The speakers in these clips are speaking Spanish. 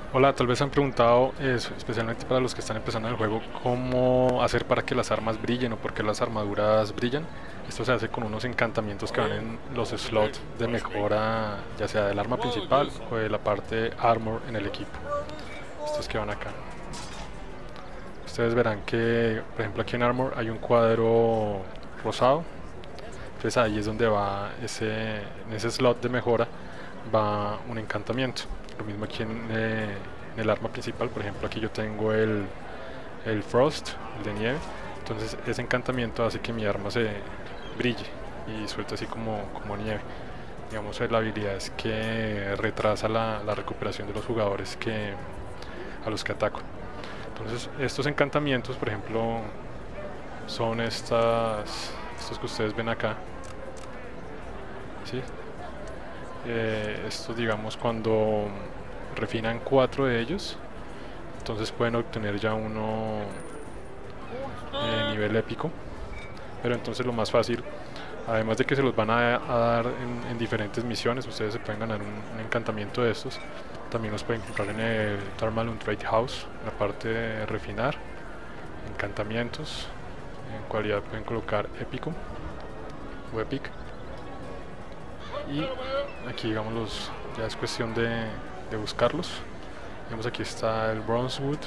Hola, tal vez han preguntado, especialmente para los que están empezando en el juego, cómo hacer para que las armas brillen o por qué las armaduras brillan. Esto se hace con unos encantamientos que van en los slots de mejora, ya sea del arma principal o de la parte armor en el equipo. Estos que van acá. Ustedes verán que, por ejemplo, aquí en armor hay un cuadro rosado. Entonces ahí es donde va en ese slot de mejora va un encantamiento. Lo mismo aquí en el arma principal, por ejemplo, aquí yo tengo el Frost, el de nieve. Entonces ese encantamiento hace que mi arma se brille y suelte así como nieve. Digamos, la habilidad es que retrasa la recuperación de los jugadores a los que ataco. Entonces estos encantamientos, por ejemplo, son estos que ustedes ven acá. ¿Sí? Estos, digamos, cuando refinan 4 de ellos, entonces pueden obtener ya uno nivel épico. Pero entonces lo más fácil, además de que se los van a dar en diferentes misiones, ustedes se pueden ganar un encantamiento de estos. También los pueden encontrar en el Tarmalum Trade House, en la parte de refinar, encantamientos. En cualidad pueden colocar épico o epic. Y aquí, digamos, ya es cuestión de buscarlos. Digamos, aquí está el Bronzewood.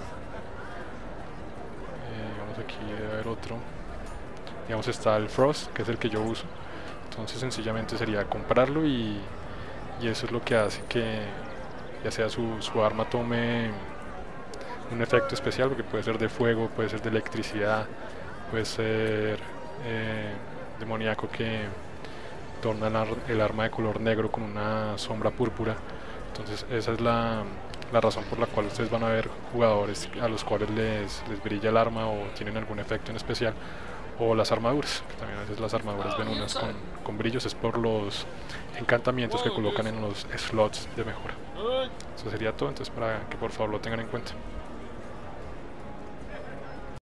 Digamos, aquí debe haber otro. Digamos, está el Frost, que es el que yo uso. Entonces sencillamente sería comprarlo y eso es lo que hace que ya sea su arma tome un efecto especial, porque puede ser de fuego, puede ser de electricidad, puede ser eh, demoníaco, que torna el arma de color negro con una sombra púrpura. Entonces esa es la razón por la cual ustedes van a ver jugadores a los cuales les brilla el arma o tienen algún efecto en especial. O las armaduras, que también a veces las armaduras ven unas con brillos, es por los encantamientos que colocan en los slots de mejora. Eso sería todo, entonces para que por favor lo tengan en cuenta.